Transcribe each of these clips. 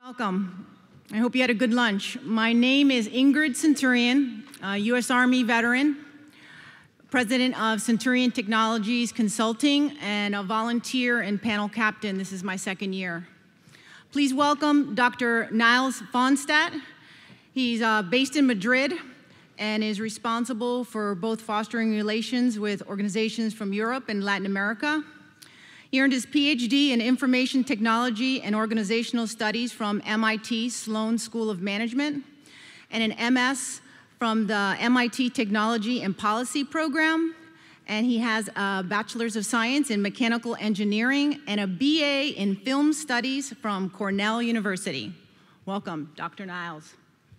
Welcome. I hope you had a good lunch. My name is Ingrid Centurion, a U.S. Army veteran, president of Centurion Technologies Consulting, and a volunteer and panel captain. This is my second year. Please welcome Dr. Nils Fonstad. He's based in Madrid and is responsible for both fostering relations with organizations from Europe and Latin America. He earned his PhD in Information Technology and Organizational Studies from MIT Sloan School of Management and an MS from the MIT Technology and Policy Program. And he has a Bachelor's of Science in Mechanical Engineering and a BA in Film Studies from Cornell University. Welcome, Dr. Nils.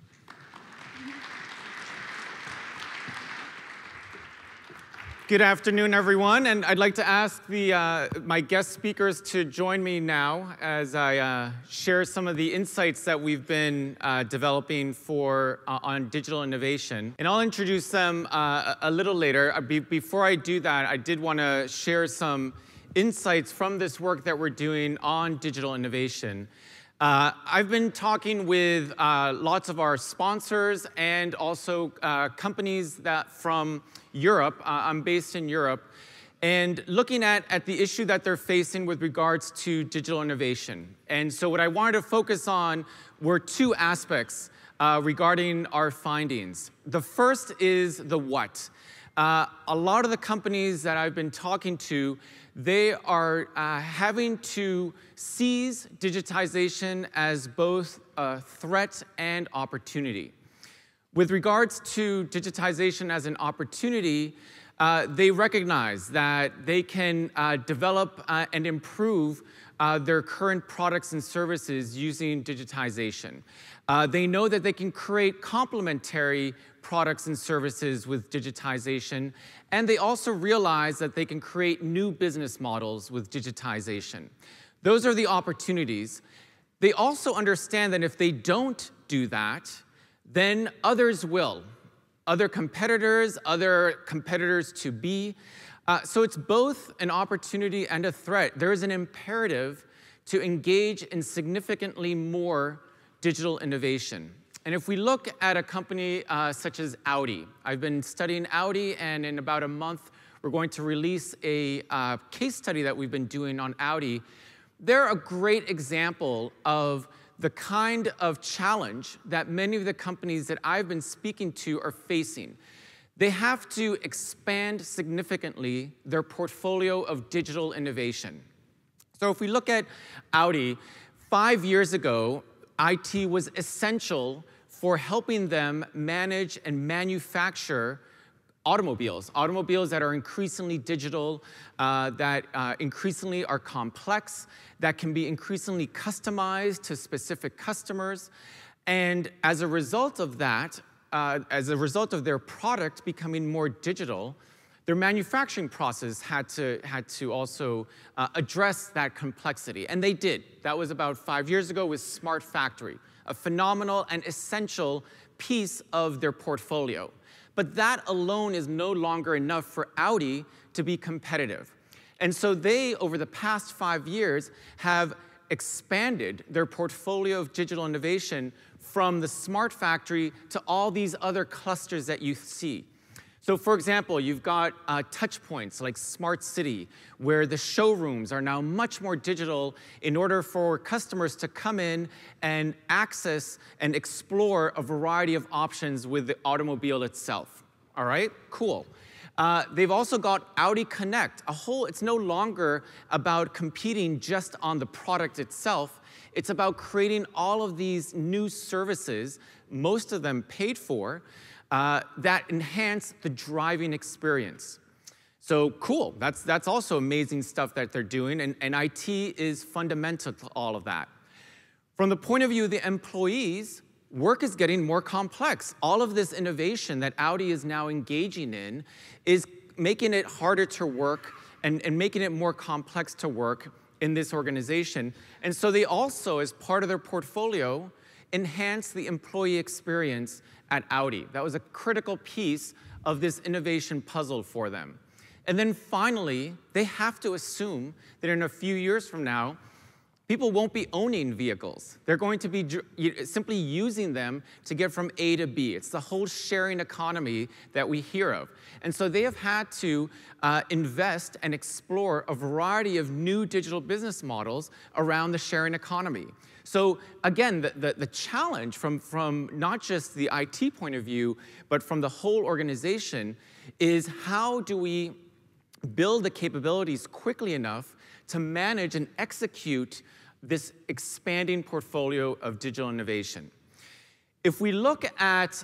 Good afternoon, everyone, and I'd like to ask my guest speakers to join me now as I share some of the insights that we've been developing on digital innovation. And I'll introduce them a little later. Before I do that, I did want to share some insights from this work that we're doing on digital innovation. I've been talking with lots of our sponsors and also companies from Europe. I'm based in Europe, and looking at the issue that they're facing with regards to digital innovation. And so what I wanted to focus on were two aspects regarding our findings. The first is the what. A lot of the companies that I've been talking to, they are having to seize digitization as both a threat and opportunity. With regards to digitization as an opportunity, they recognize that they can develop and improve their current products and services using digitization. They know that they can create complementary products and services with digitization, and they also realize that they can create new business models with digitization. Those are the opportunities. They also understand that if they don't do that, then others will. Other competitors to be. So it's both an opportunity and a threat. There is an imperative to engage in significantly more digital innovation. And if we look at a company such as Audi, I've been studying Audi, and in about a month, we're going to release a case study that we've been doing on Audi. They're a great example of the kind of challenge that many of the companies that I've been speaking to are facing. They have to expand significantly their portfolio of digital innovation. So if we look at Audi, 5 years ago, IT was essential for helping them manage and manufacture automobiles that are increasingly digital, that increasingly are complex, that can be increasingly customized to specific customers. And as a result of that, as a result of their product becoming more digital, their manufacturing process had to also address that complexity. And they did. That was about 5 years ago with Smart Factory, a phenomenal and essential piece of their portfolio. But that alone is no longer enough for Audi to be competitive. And so they, over the past 5 years, have expanded their portfolio of digital innovation from the Smart Factory to all these other clusters that you see. So for example, you've got touch points like Smart City, where the showrooms are now much more digital in order for customers to come in and access and explore a variety of options with the automobile itself. All right, cool. They've also got Audi Connect, it's no longer about competing just on the product itself. It's about creating all of these new services, most of them paid for, that enhance the driving experience. So cool, that's also amazing stuff that they're doing, and IT is fundamental to all of that. From the point of view of the employees, work is getting more complex. All of this innovation that Audi is now engaging in is making it harder to work and making it more complex to work in this organization. And so they also, as part of their portfolio, enhance the employee experience at Audi. That was a critical piece of this innovation puzzle for them. And then finally, they have to assume that in a few years from now, People won't be owning vehicles. They're going to be simply using them to get from A to B. It's the whole sharing economy that we hear of. And so they have had to invest and explore a variety of new digital business models around the sharing economy. So again, the challenge from not just the IT point of view, but from the whole organization is how do we build the capabilities quickly enough to manage and execute this expanding portfolio of digital innovation. If we look at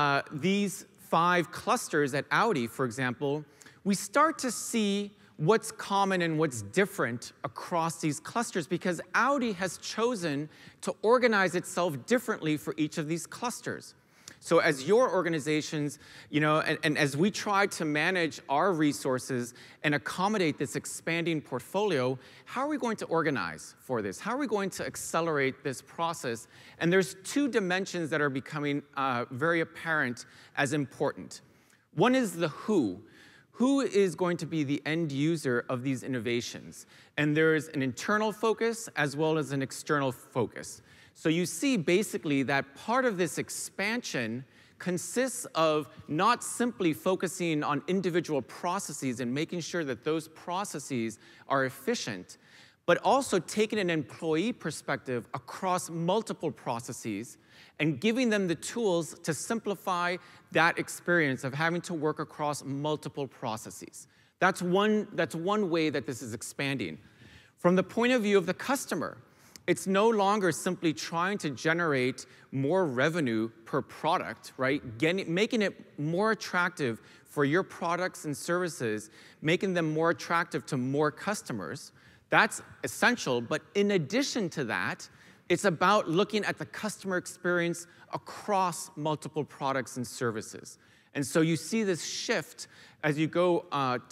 these 5 clusters at Audi, for example, we start to see what's common and what's different across these clusters because Audi has chosen to organize itself differently for each of these clusters. So as your organizations, and as we try to manage our resources and accommodate this expanding portfolio, how are we going to organize for this? How are we going to accelerate this process? And there's 2 dimensions that are becoming very apparent as important. One is the who. Who is going to be the end user of these innovations? And there's an internal focus as well as an external focus. So you see basically that part of this expansion consists of not simply focusing on individual processes and making sure that those processes are efficient, but also taking an employee perspective across multiple processes and giving them the tools to simplify that experience of having to work across multiple processes. That's one way that this is expanding. From the point of view of the customer, it's no longer simply trying to generate more revenue per product, right? Making it more attractive for your products and services, making them more attractive to more customers. That's essential, but in addition to that, it's about looking at the customer experience across multiple products and services. And so you see this shift as you go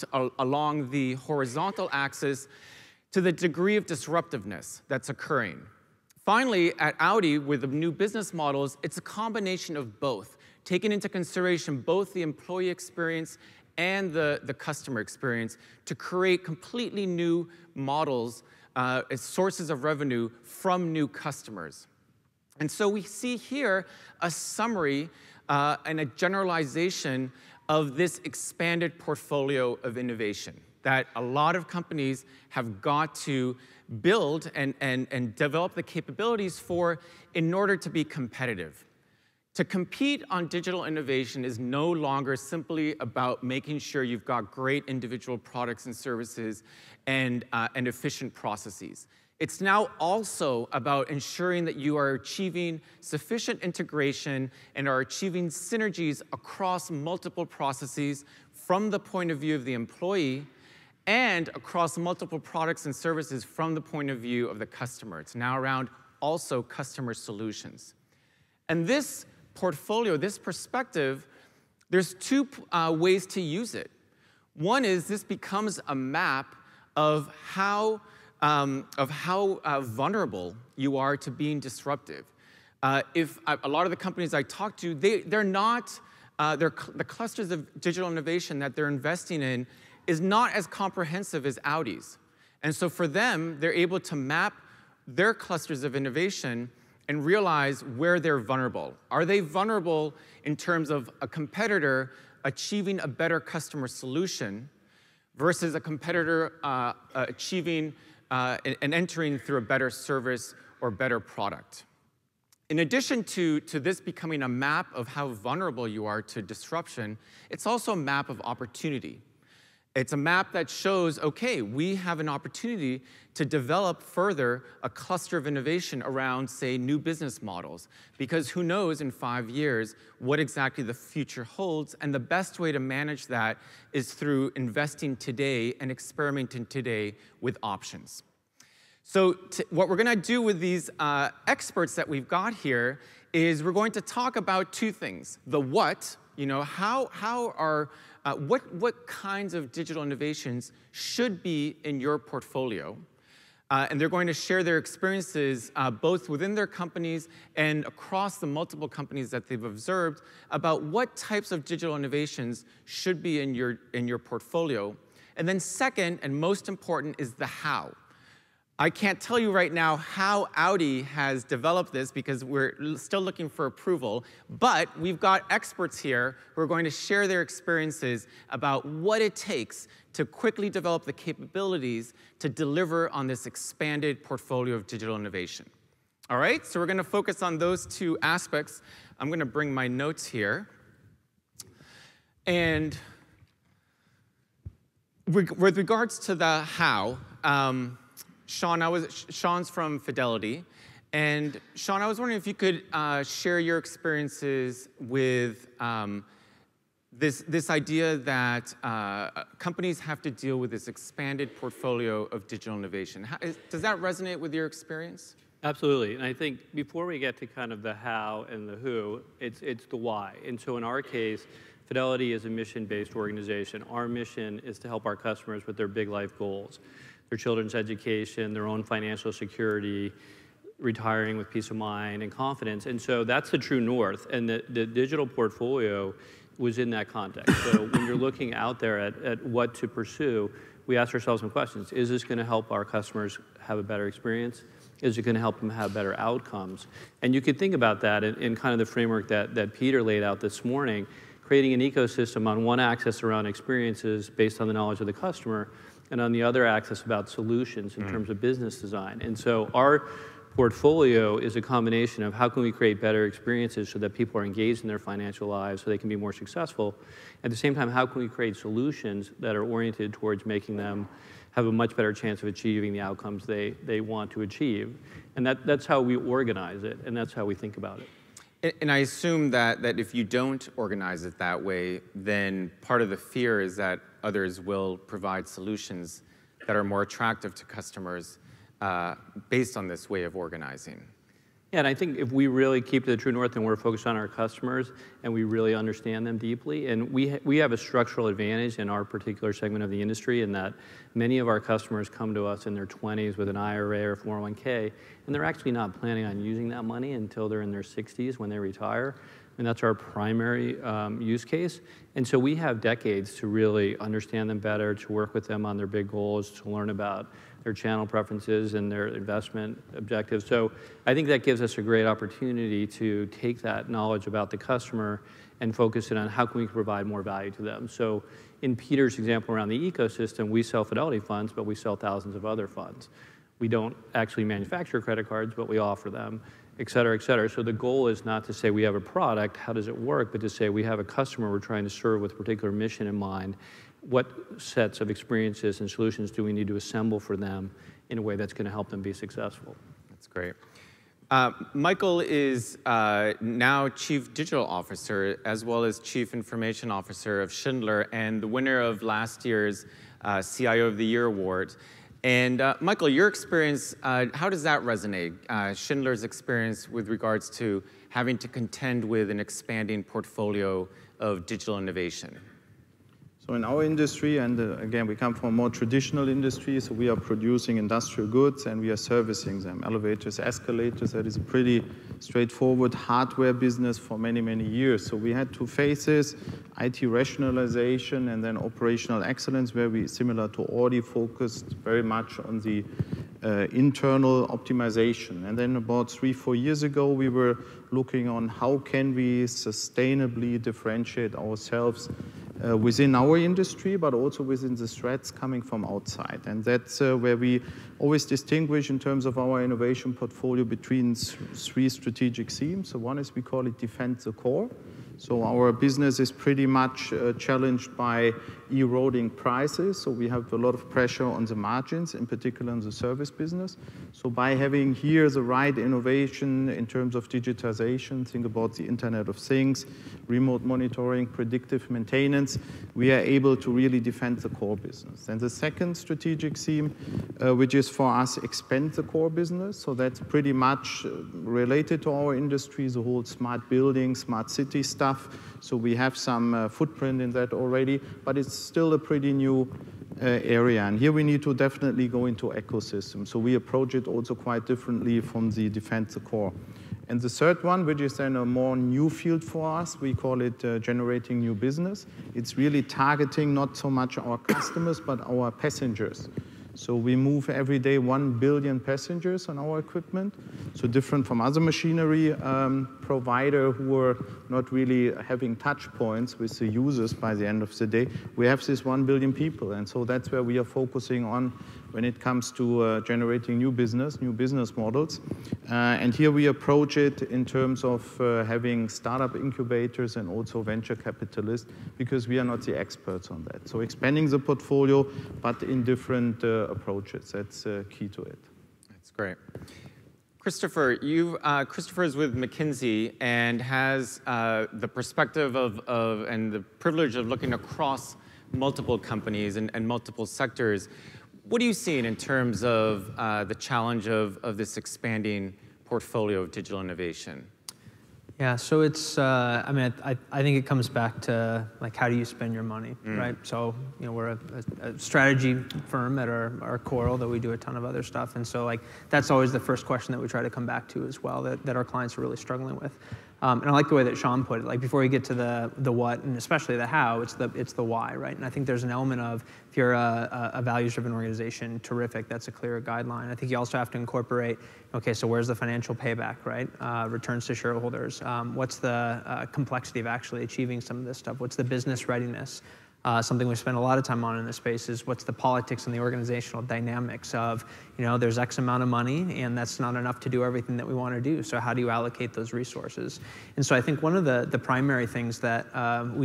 along the horizontal axis to the degree of disruptiveness that's occurring. Finally, at Audi, with the new business models, it's a combination of both, taking into consideration both the employee experience and the customer experience to create completely new models as sources of revenue from new customers. And so we see here a summary and a generalization of this expanded portfolio of innovation that a lot of companies have got to build and develop the capabilities for in order to be competitive. To compete on digital innovation is no longer simply about making sure you've got great individual products and services and efficient processes. It's now also about ensuring that you are achieving sufficient integration and are achieving synergies across multiple processes from the point of view of the employee and across multiple products and services from the point of view of the customer. It's now around also customer solutions. And this portfolio, this perspective, there's 2 ways to use it. One is this becomes a map of how vulnerable you are to being disruptive. If a lot of the companies I talk to, the clusters of digital innovation that they're investing in is not as comprehensive as Audi's. And so for them, they're able to map their clusters of innovation and realize where they're vulnerable. Are they vulnerable in terms of a competitor achieving a better customer solution versus a competitor achieving and entering through a better service or better product? In addition to this becoming a map of how vulnerable you are to disruption, it's also a map of opportunity. It's a map that shows, okay, we have an opportunity to develop further a cluster of innovation around, say, new business models. Because who knows in 5 years what exactly the future holds, and the best way to manage that is through investing today and experimenting today with options. So what we're going to do with these experts that we've got here is we're going to talk about 2 things. The what, what kinds of digital innovations should be in your portfolio. And they're going to share their experiences both within their companies and across the multiple companies that they've observed about what types of digital innovations should be in your portfolio. And then second, and most important, is the how. I can't tell you right now how Audi has developed this because we're still looking for approval, but we've got experts here who are going to share their experiences about what it takes to quickly develop the capabilities to deliver on this expanded portfolio of digital innovation. All right, so we're going to focus on those two aspects. I'm going to bring my notes here. And with regards to the how, Sean's from Fidelity, and Sean, I was wondering if you could share your experiences with this idea that companies have to deal with this expanded portfolio of digital innovation. Does that resonate with your experience? Absolutely, and I think before we get to kind of the how and the who, it's the why. And so in our case, Fidelity is a mission-based organization. Our mission is to help our customers with their big life goals, their children's education, their own financial security, retiring with peace of mind and confidence. And so that's the true north. And the digital portfolio was in that context. So when you're looking out there at what to pursue, we ask ourselves some questions. Is this going to help our customers have a better experience? Is it going to help them have better outcomes? And you could think about that in kind of the framework that Peter laid out this morning, creating an ecosystem on one axis around experiences based on the knowledge of the customer, and on the other axis about solutions in terms of business design. And so our portfolio is a combination of how can we create better experiences so that people are engaged in their financial lives so they can be more successful. At the same time, how can we create solutions that are oriented towards making them have a much better chance of achieving the outcomes they want to achieve. And that's how we organize it, and that's how we think about it. And I assume that if you don't organize it that way, then part of the fear is that others will provide solutions that are more attractive to customers based on this way of organizing. Yeah, and I think if we really keep to the true north and we're focused on our customers and we really understand them deeply, and we have a structural advantage in our particular segment of the industry in that many of our customers come to us in their 20s with an IRA or 401k, and they're actually not planning on using that money until they're in their 60s when they retire. And that's our primary use case. And so we have decades to really understand them better, to work with them on their big goals, to learn about their channel preferences and their investment objectives. So I think that gives us a great opportunity to take that knowledge about the customer and focus it on how can we provide more value to them. So in Peter's example around the ecosystem, we sell Fidelity funds, but we sell thousands of other funds. We don't actually manufacture credit cards, but we offer them, et cetera, et cetera. So the goal is not to say we have a product, how does it work, but to say we have a customer we're trying to serve with a particular mission in mind. What sets of experiences and solutions do we need to assemble for them in a way that's going to help them be successful? That's great. Michael is now Chief Digital Officer as well as Chief Information Officer of Schindler and the winner of last year's CIO of the Year award. And Michael, your experience, how does that resonate? Schindler's experience with regards to having to contend with an expanding portfolio of digital innovation. So in our industry, and again, we come from a more traditional industry, so we are producing industrial goods and we are servicing them, elevators, escalators. That is a pretty straightforward hardware business for many, many years. So we had two phases, IT rationalization and then operational excellence, where we, similar to Audi, focused very much on the internal optimization. And then about 3-4 years ago, we were looking on how can we sustainably differentiate ourselves within our industry, but also within the threats coming from outside. And that's where we always distinguish in terms of our innovation portfolio between 3 strategic themes. So one is we call it defend the core. So our business is pretty much challenged by eroding prices. So we have a lot of pressure on the margins, in particular in the service business. So by having here the right innovation in terms of digitization, think about the Internet of Things, remote monitoring, predictive maintenance, we are able to really defend the core business. And the second strategic theme, which is for us, expand the core business. So that's pretty much related to our industry, the whole smart building, smart city stuff. So we have some footprint in that already, but it's still a pretty new area. And here we need to definitely go into ecosystem. So we approach it also quite differently from the defend the core. And the third one, which is then a more new field for us, we call it generating new business. It's really targeting not so much our customers, but our passengers. So we move every day 1 billion passengers on our equipment. So different from other machinery provider who are not really having touch points with the users by the end of the day. We have this 1 billion people, and so that's where we are focusing on when it comes to generating new business models. And here we approach it in terms of having startup incubators and also venture capitalists, because we are not the experts on that. So expanding the portfolio, but in different approaches. That's key to it. That's great. Christopher, Christopher is with McKinsey and has the perspective of and the privilege of looking across multiple companies and multiple sectors. What are you seeing in terms of the challenge of this expanding portfolio of digital innovation? Yeah, so it's, I mean, I think it comes back to, like, how do you spend your money, right? So, you know, we're a strategy firm at our core, although we do a ton of other stuff. And so, like, that's always the first question that we try to come back to as well, that our clients are really struggling with. And I like the way that Sean put it. Like, before you get to the what, and especially the how, it's the why, right? And I think there's an element of, if you're a values-driven organization, terrific, that's a clear guideline. I think you also have to incorporate, okay, so where's the financial payback, right? Returns to shareholders. What's the complexity of actually achieving some of this stuff? What's the business readiness? Something we spend a lot of time on in this space is what's the politics and the organizational dynamics of, you know, there's X amount of money and that's not enough to do everything that we want to do. So how do you allocate those resources? And so I think one of the primary things that I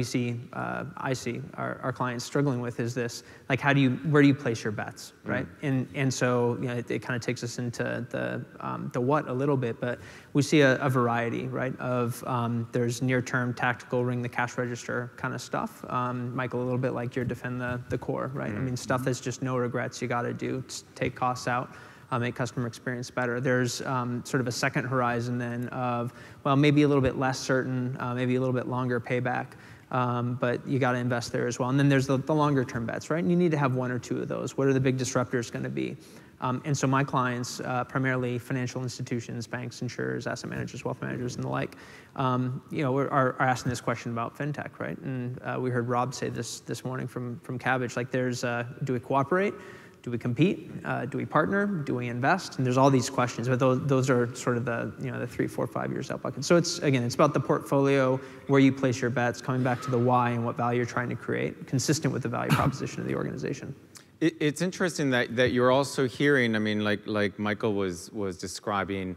see our clients struggling with is this, like, where do you place your bets, right? And so, you know, it kind of takes us into the what a little bit, but we see a variety, right, of there's near-term tactical ring the cash register kind of stuff. Michael, a little bit like your defend the core, right? I mean, stuff that's just no regrets, you got to do, take costs out, make customer experience better. There's sort of a second horizon then of, well, maybe a little bit less certain, maybe a little bit longer payback, but you got to invest there as well. And then there's the longer term bets, right? And you need to have one or two of those. What are the big disruptors going to be? And so my clients, primarily financial institutions, banks, insurers, asset managers, wealth managers, and the like, you know, are asking this question about fintech, right? And we heard Rob say this morning from Cabbage, like, there's, do we cooperate? Do we compete? Do we partner? Do we invest? And there's all these questions, but those are sort of the, you know, the 3, 4, 5 years out bucket. So it's, again, it's about the portfolio, where you place your bets, coming back to the why and what value you're trying to create, consistent with the value proposition of the organization. It's interesting that you're also hearing, I mean, like Michael was describing,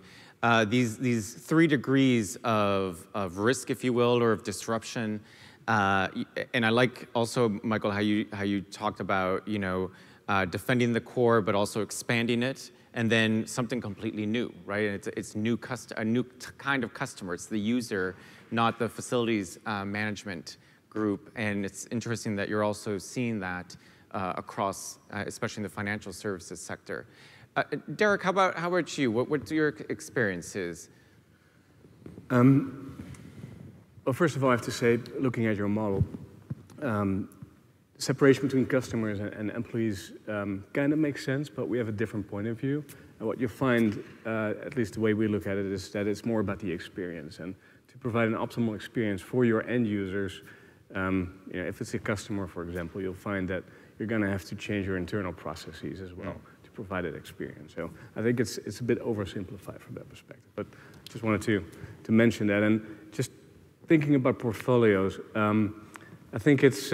these 3 degrees of risk, if you will, or of disruption. And I like also, Michael, how you talked about, you know, defending the core, but also expanding it, and then something completely new, right? And it's a new kind of customer. It's the user, not the facilities management group. And it's interesting that you're also seeing that across, especially in the financial services sector. Derek, how about you? What your experiences? Well, first of all, I have to say, looking at your model, separation between customers and employees kind of makes sense, but we have a different point of view. And what you find, at least the way we look at it, is that it's more about the experience. And to provide an optimal experience for your end users, you know, if it's a customer, for example, you'll find that you're going to have to change your internal processes as well to provide that experience. So I think it's a bit oversimplified from that perspective. But just wanted to mention that. And just thinking about portfolios, I think it's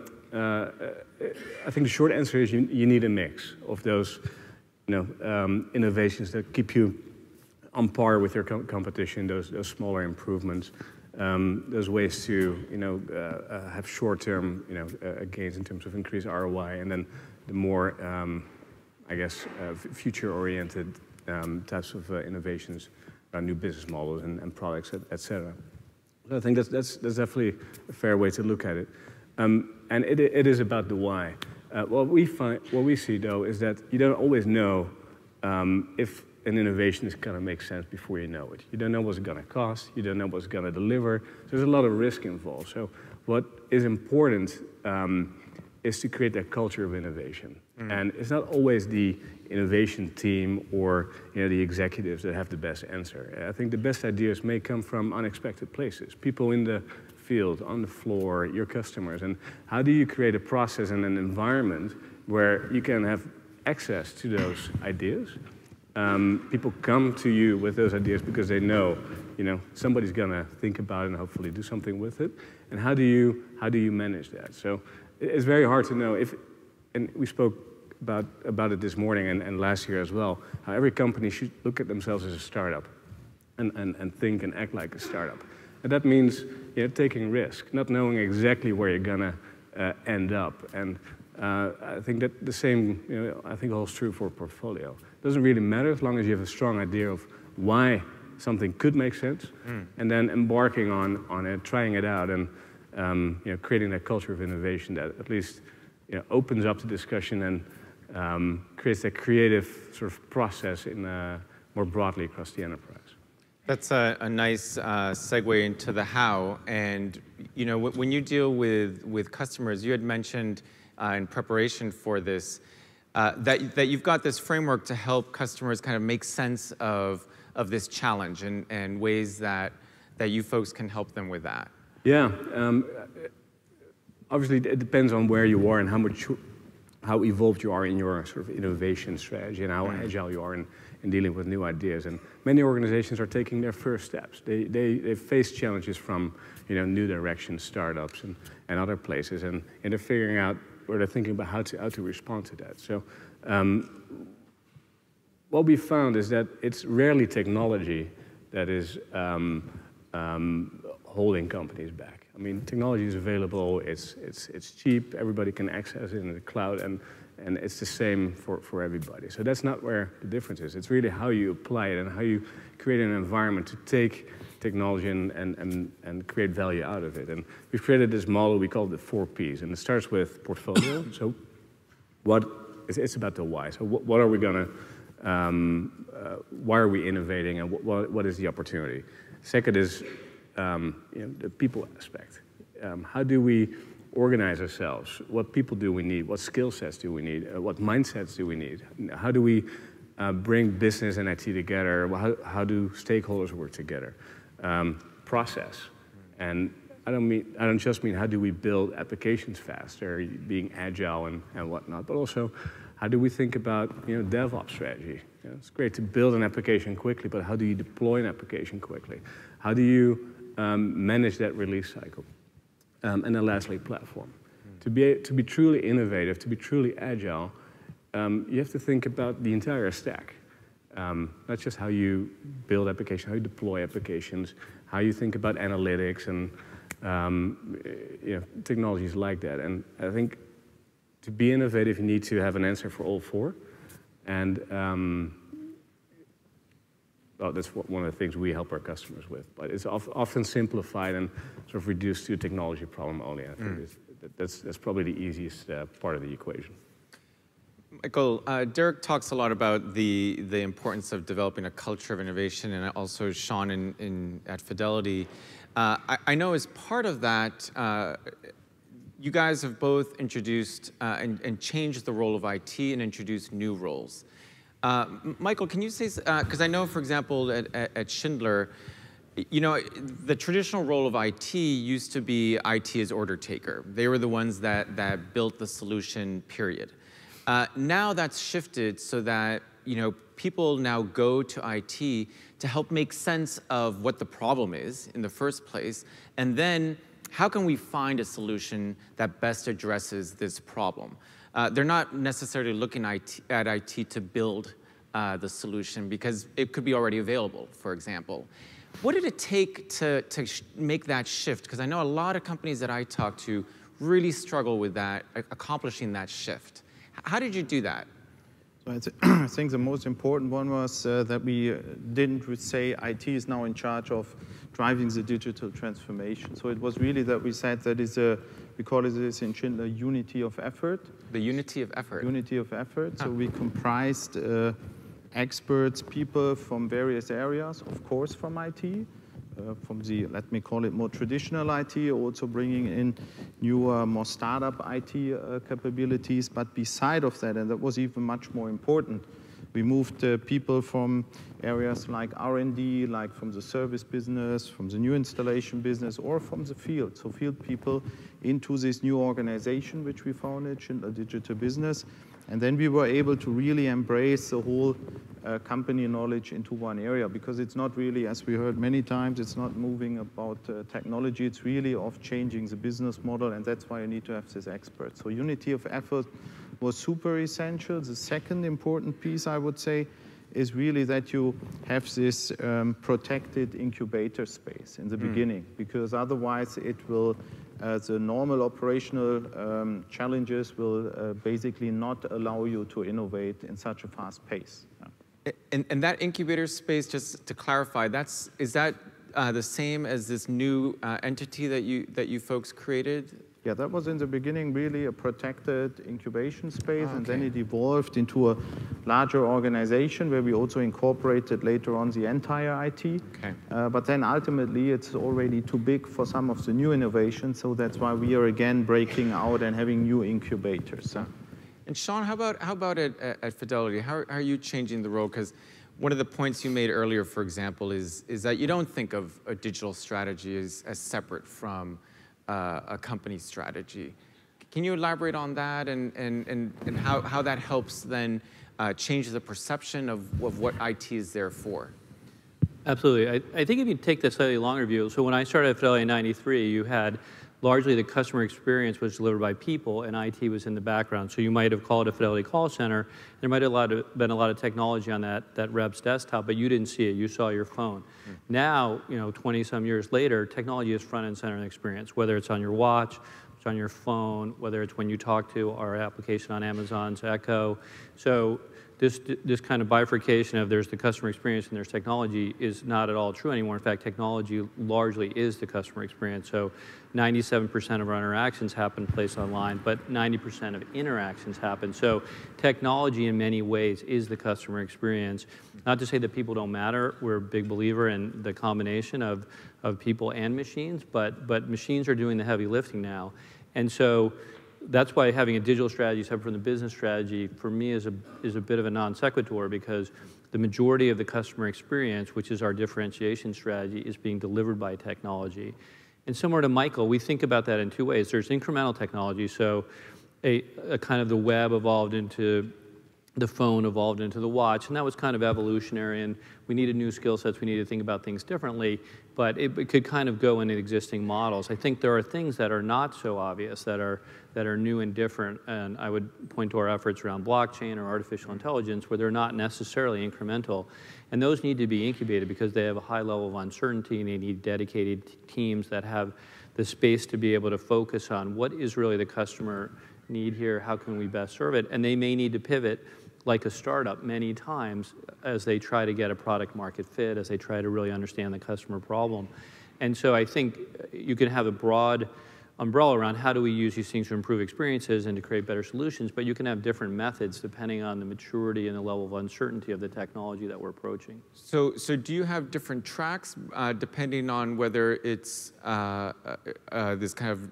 I think the short answer is you need a mix of those, you know, innovations that keep you on par with your competition, those smaller improvements. There's ways to, you know, have short-term, you know, gains in terms of increased ROI, and then the more, I guess, future-oriented types of innovations around new business models and products, et cetera. So I think that's definitely a fair way to look at it, and it is about the why. What we see though is that you don't always know if an innovation is going to make sense before you know it. You don't know what's going to cost. You don't know what's going to deliver. So there's a lot of risk involved. So what is important is to create that culture of innovation. And it's not always the innovation team or, you know, the executives that have the best answer. I think the best ideas may come from unexpected places. People in the field, on the floor, your customers. And how do you create a process and an environment where you can have access to those ideas. People come to you with those ideas because they know, somebody's gonna think about it and hopefully do something with it. And how do you manage that? So it's very hard to know if, and we spoke about it this morning and last year as well, how every company should look at themselves as a startup and think and act like a startup. And that means taking risk, not knowing exactly where you're gonna end up. And I think that the same, I think holds true for a portfolio. It doesn't really matter as long as you have a strong idea of why something could make sense, and then embarking on it, trying it out, and creating that culture of innovation that at least opens up the discussion and creates that creative sort of process in more broadly across the enterprise. That's a nice segue into the how. And when you deal with customers, you had mentioned in preparation for this that you've got this framework to help customers kind of make sense of this challenge and ways that you folks can help them with that. Yeah, obviously it depends on where you are and how evolved you are in your sort of innovation strategy and how agile you are in dealing with new ideas. And many organizations are taking their first steps. They face challenges from new directions, startups and other places, and they're figuring out, or they're thinking about how to respond to that. So what we found is that it's rarely technology that is holding companies back. I mean, technology is available, it's cheap, everybody can access it in the cloud, and it's the same for everybody. So that's not where the difference is. It's really how you apply it and how you create an environment to take technology and create value out of it. And we've created this model we call the 4 Ps, and it starts with portfolio. So it's about the why. So what are we gonna, why are we innovating, and what is the opportunity? Second is the people aspect. How do we organize ourselves? What people do we need? What skill sets do we need? What mindsets do we need? How do we bring business and IT together? How do stakeholders work together? Process. And I don't just mean how do we build applications faster, being agile and whatnot, but also how do we think about DevOps strategy? It's great to build an application quickly, but how do you deploy an application quickly? How do you manage that release cycle? And then lastly, platform. To be truly innovative, to be truly agile, you have to think about the entire stack. Not just how you build applications, how you deploy applications, how you think about analytics and technologies like that. And I think to be innovative, you need to have an answer for all 4. And well, that's one of the things we help our customers with. But it's often simplified and sort of reduced to a technology problem only. I think that's probably the easiest part of the equation. Michael, Derek talks a lot about the importance of developing a culture of innovation, and also Sean at Fidelity. I know as part of that, you guys have both introduced and changed the role of IT and introduced new roles. Michael, can you say, because I know, for example, at Schindler, the traditional role of IT used to be IT as order taker. They were the ones that built the solution, period. Now that's shifted so that people now go to IT to help make sense of what the problem is in the first place, and then how can we find a solution that best addresses this problem? They're not necessarily looking at IT to build the solution because it could be already available, for example. What did it take to make that shift? Because I know a lot of companies that I talk to really struggle with that, accomplishing that shift. How did you do that? So I think the most important one was that we didn't say IT is now in charge of driving the digital transformation. So it was really that we said that we call this in Schindler unity of effort. The unity of effort. Unity of effort. Huh. So we comprised experts, people from various areas, of course from IT, from the, let me call it, more traditional IT, also bringing in newer, more startup IT capabilities. But beside of that, and that was even much more important, we moved people from areas like R&D, like from the service business, from the new installation business, or from the field. So field people into this new organization, which we founded, Schindler Digital Business. And then we were able to really embrace the whole company knowledge into one area, because it's not really, as we heard many times, it's not moving about technology, it's really of changing the business model, and that's why you need to have this expert. So unity of effort was super essential. The second important piece, I would say, is really that you have this protected incubator space in the beginning, because otherwise it will, the normal operational challenges will basically not allow you to innovate in such a fast pace. And that incubator space, just to clarify, is that the same as this new entity that you folks created? Yeah, that was in the beginning really a protected incubation space, and then it evolved into a larger organization where we also incorporated later on the entire IT. Okay. But then ultimately it's already too big for some of the new innovations, so that's why we are again breaking out and having new incubators. And Sean, how about at Fidelity? How are you changing the role? Because one of the points you made earlier, for example, is that you don't think of a digital strategy as separate from a company strategy. Can you elaborate on that and how that helps then change the perception of what IT is there for? Absolutely. I think if you take the slightly longer view, so when I started at Fidelity in '93, you had largely the customer experience was delivered by people, and IT was in the background. So you might have called a Fidelity call center. There might have been a lot of technology on that rep's desktop, but you didn't see it. You saw your phone. Now, 20-some years later, technology is front and center in the experience, whether it's on your watch, it's on your phone, whether it's when you talk to our application on Amazon's Echo. So this kind of bifurcation of there's the customer experience and there's technology is not at all true anymore. In fact, technology largely is the customer experience. So 97% of our interactions happen placed online, but 90% of interactions happen. So technology in many ways is the customer experience. Not to say that people don't matter. We're a big believer in the combination of people and machines, but machines are doing the heavy lifting now. And so that's why having a digital strategy separate from the business strategy for me is a bit of a non sequitur, because the majority of the customer experience, which is our differentiation strategy, is being delivered by technology. And similar to Michael, we think about that in two ways. There's incremental technology, so a kind of the web evolved into the phone, evolved into the watch, and that was kind of evolutionary, and we needed new skill sets, we needed to think about things differently, but it could kind of go into existing models. I think there are things that are not so obvious, that are new and different, and I would point to our efforts around blockchain or artificial intelligence, where they're not necessarily incremental, and those need to be incubated because they have a high level of uncertainty, and they need dedicated teams that have the space to be able to focus on what is really the customer need here, how can we best serve it, and they may need to pivot like a startup many times as they try to get a product market fit, as they try to really understand the customer problem. And so I think you can have a broad umbrella around how do we use these things to improve experiences and to create better solutions, but you can have different methods depending on the maturity and the level of uncertainty of the technology that we're approaching. So do you have different tracks depending on whether it's this kind of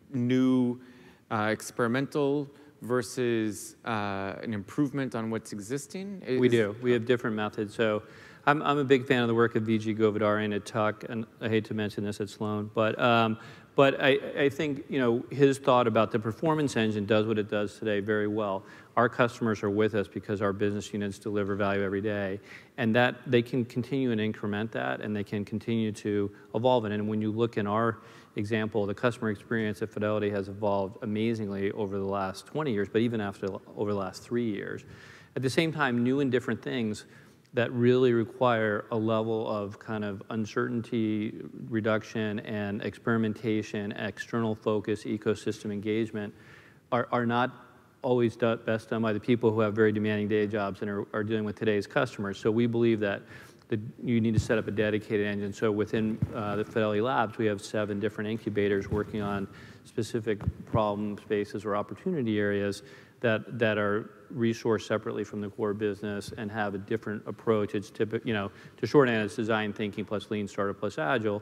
new experimental versus an improvement on what's existing? We do. We have different methods. So I'm a big fan of the work of V.G. Govardharian at Tuck, and I hate to mention this at Sloan, but I think his thought about the performance engine does what it does today very well. Our customers are with us because our business units deliver value every day, and that they can continue and increment that, and they can continue to evolve it. And when you look in our example, the customer experience at Fidelity has evolved amazingly over the last 20 years, but even over the last 3 years. At the same time, new and different things that really require a level of kind of uncertainty reduction and experimentation, external focus, ecosystem engagement are not always best done by the people who have very demanding day jobs and are dealing with today's customers. So we believe that you need to set up a dedicated engine. So within the Fidelity Labs, we have 7 different incubators working on specific problem spaces or opportunity areas that are resourced separately from the core business and have a different approach. It's typical, to shorthand, it's design thinking plus lean startup plus agile.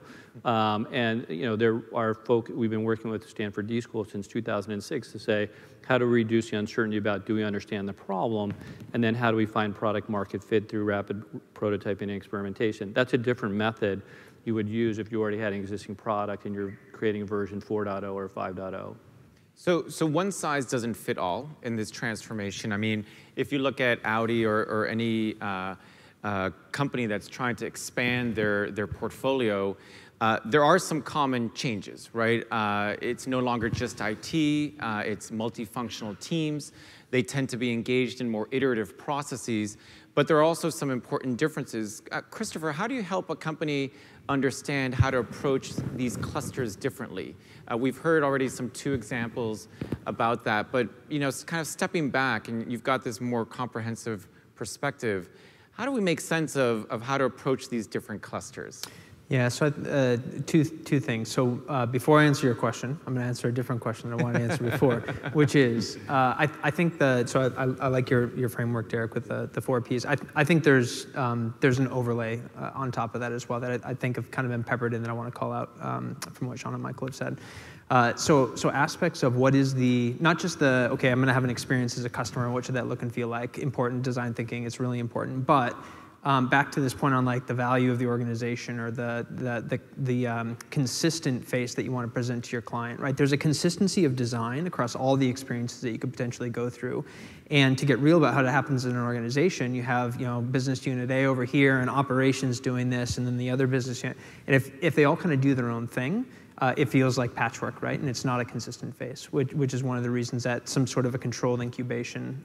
There are folk we've been working with the Stanford D School since 2006 to say, how do we reduce the uncertainty about do we understand the problem, and then how do we find product market fit through rapid prototyping and experimentation? That's a different method you would use if you already had an existing product and you're creating version 4.0 or 5.0. So one size doesn't fit all in this transformation. I mean, if you look at Audi or any company that's trying to expand their portfolio, there are some common changes, right? It's no longer just IT, it's multifunctional teams. They tend to be engaged in more iterative processes, but there are also some important differences. Christopher, how do you help a company understand how to approach these clusters differently? We've heard already some 2 examples about that, but kind of stepping back, and you've got this more comprehensive perspective, how do we make sense of how to approach these different clusters? Yeah, so two things. So before I answer your question, I'm going to answer a different question than I wanted to answer before, which is, I think I like your framework, Derek, with the 4 Ps. I think there's an overlay on top of that as well that I think have kind of been peppered in that I want to call out from what Sean and Michael have said. So aspects of what is not just okay, I'm going to have an experience as a customer, what should that look and feel like? Important design thinking, it's really important, but back to this point on like the value of the organization or the consistent face that you want to present to your client, right? There's a consistency of design across all the experiences that you could potentially go through. And to get real about how that happens in an organization, you have business unit A over here and operations doing this, and then the other business unit. And if they all kind of do their own thing, it feels like patchwork, right? And it's not a consistent face, which is one of the reasons that some sort of a controlled incubation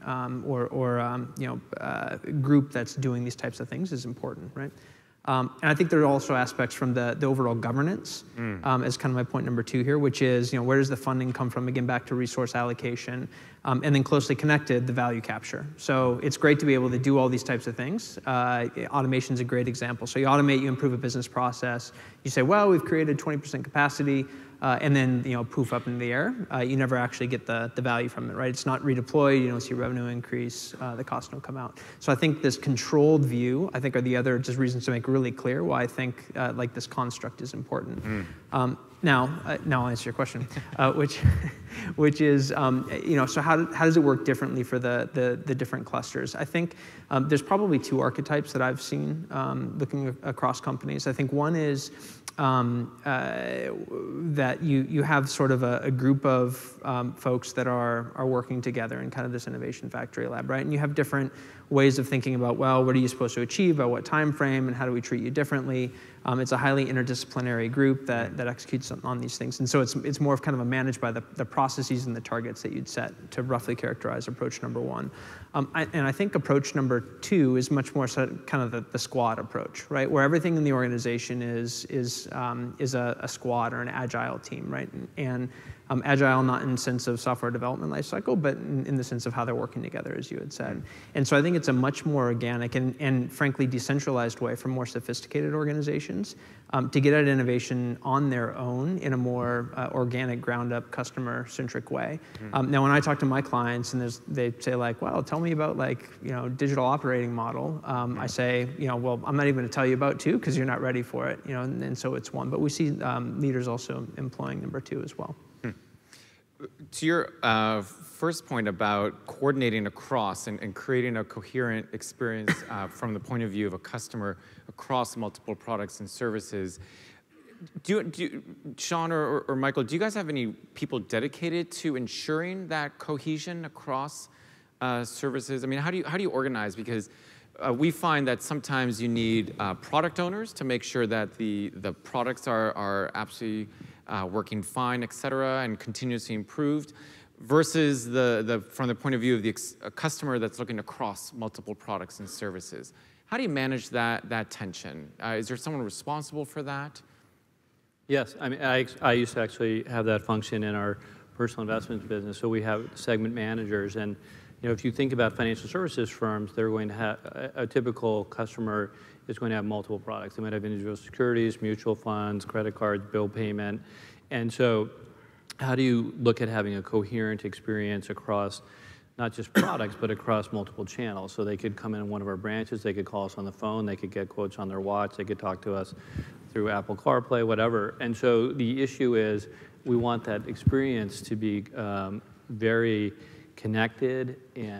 group that's doing these types of things is important, right? And I think there are also aspects from the overall governance as kind of my point number 2 here, which is where does the funding come from? Again, back to resource allocation, and then closely connected, the value capture. So it's great to be able to do all these types of things. Automation is a great example. So you automate, you improve a business process. You say, well, we've created 20% capacity. And then poof up in the air. You never actually get the value from it, right? It's not redeployed. You don't see revenue increase. The costs don't come out. So I think this controlled view, I think, are the other just reasons to make really clear why I think like this construct is important. Now I'll answer your question, which is so how does it work differently for the different clusters? I think there's probably 2 archetypes that I've seen looking across companies. I think one is that you have sort of a group of folks that are working together in kind of this innovation factory lab, right? And you have different ways of thinking about, well, what are you supposed to achieve, at what time frame, and how do we treat you differently? It's a highly interdisciplinary group that executes on these things. And so it's more of kind of managed by the processes and the targets that you'd set to roughly characterize approach number 1. And I think approach number 2 is much more kind of the squad approach, right? Where everything in the organization is a squad or an agile team, right? And agile not in the sense of software development lifecycle, but in the sense of how they're working together, as you had said. And so I think it's a much more organic and frankly decentralized way for more sophisticated organizations to get at innovation on their own in a more organic, ground-up, customer-centric way. Now, when I talk to my clients and they say like, well, tell me about like digital operating model, I say, well, I'm not even going to tell you about 2 because you're not ready for it, and so it's 1. But we see leaders also employing number 2 as well. To your first point about coordinating across and creating a coherent experience from the point of view of a customer across multiple products and services, Sean or Michael, do you guys have any people dedicated to ensuring that cohesion across services? I mean, how do you organize? Because we find that sometimes you need product owners to make sure that the products are absolutely working fine, et cetera, and continuously improved, versus from the point of view of a customer that's looking across multiple products and services. How do you manage that tension? Is there someone responsible for that? Yes, I mean, I used to actually have that function in our personal investments business. So we have segment managers, and if you think about financial services firms, they're going to have a typical customer is going to have multiple products. They might have individual securities, mutual funds, credit cards, bill payment. And so how do you look at having a coherent experience across not just products, but across multiple channels? So they could come in one of our branches, they could call us on the phone, they could get quotes on their watch, they could talk to us through Apple CarPlay, whatever. And so the issue is we want that experience to be very connected and